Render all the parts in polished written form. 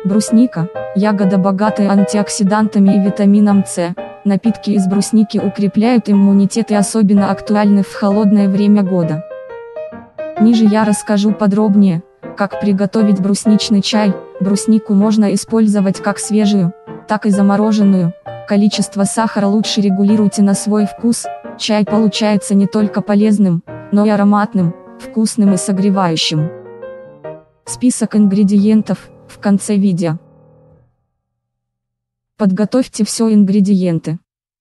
Брусника – ягода, богатая антиоксидантами и витамином С. Напитки из брусники укрепляют иммунитет и особенно актуальны в холодное время года. Ниже я расскажу подробнее, как приготовить брусничный чай. Бруснику можно использовать как свежую, так и замороженную. Количество сахара лучше регулируйте на свой вкус. Чай получается не только полезным, но и ароматным, вкусным и согревающим. Список ингредиентов в конце видео. Подготовьте все ингредиенты.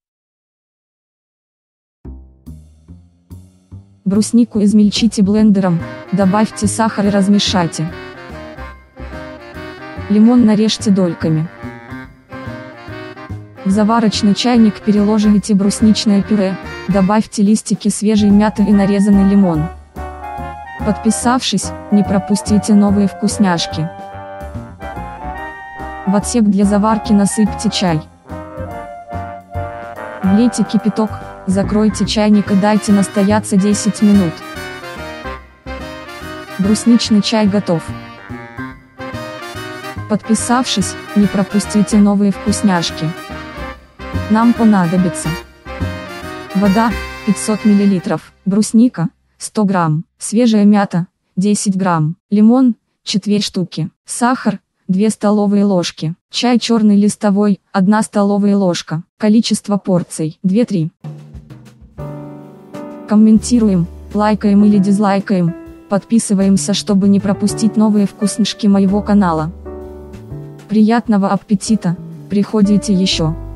Бруснику измельчите блендером, добавьте сахар и размешайте. Лимон нарежьте дольками. В заварочный чайник переложите брусничное пюре, добавьте листики свежей мяты и нарезанный лимон. Подписавшись, не пропустите новые вкусняшки. В отсек для заварки насыпьте чай. Влейте кипяток, закройте чайник и дайте настояться 10 минут. Брусничный чай готов. Подписавшись, не пропустите новые вкусняшки. Нам понадобится вода 500 мл, брусника 100 грамм, свежая мята 10 грамм, лимон 4 штуки, сахар 2 столовые ложки, чай черный листовой 1 столовая ложка, количество порций 2-3. Комментируем, лайкаем или дизлайкаем, подписываемся, чтобы не пропустить новые вкусняшки моего канала. Приятного аппетита, приходите еще.